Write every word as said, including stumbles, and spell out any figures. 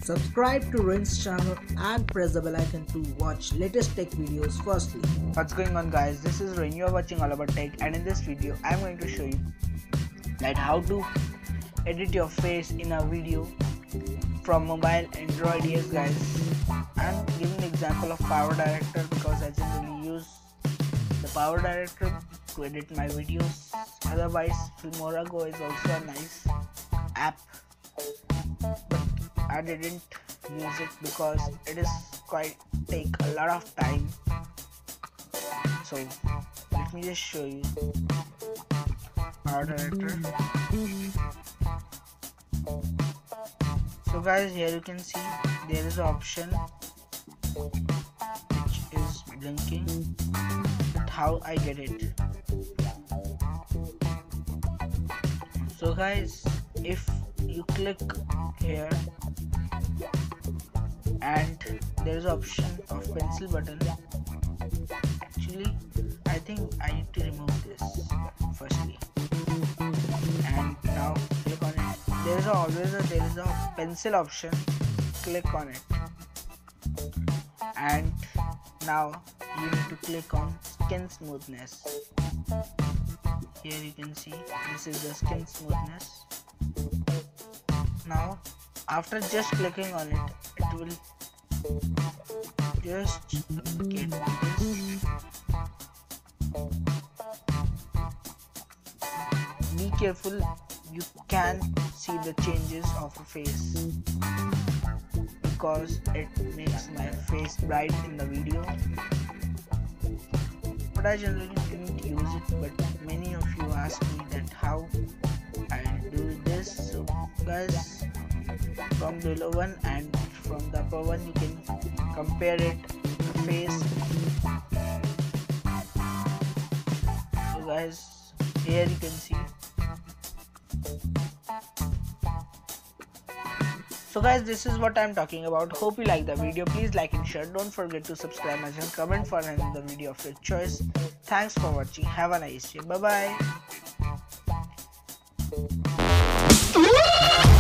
Subscribe to Rohin's channel and press the bell icon to watch latest tech videos firstly. What's going on, guys? This is Rohin. You are watching All About Tech, and in this video I'm going to show you that how to edit your face in a video from mobile Android. Yes guys, I'm giving an example of Power Director because I generally use the Power Director to edit my videos. Otherwise Filmora Go is also a nice app, but I didn't use it because it is quite take a lot of time. So let me just show you Power Director. So guys, here you can see there is an option which is blinking, but how I get it. So guys, if you click here and there is an option of pencil button, actually I think I need to remove this firstly, and now click on it. There is a, always a, there is a pencil option. Click on it, and now you need to click on skin smoothness. Here you can see this is the skin smoothness. Now after just clicking on it, it will just get this. Be careful, you can see the changes of a face because it makes my face bright in the video, but I generally didn't use it. But many of you ask me that how I do this. So guys, from the below one and from the upper one you can compare it, the face. So guys, here you can see. So guys, this is what I'm talking about. Hope you like the video. Please like and share. Don't forget to subscribe my channel, comment for another video of your choice. Thanks for watching. Have a nice day. Bye bye.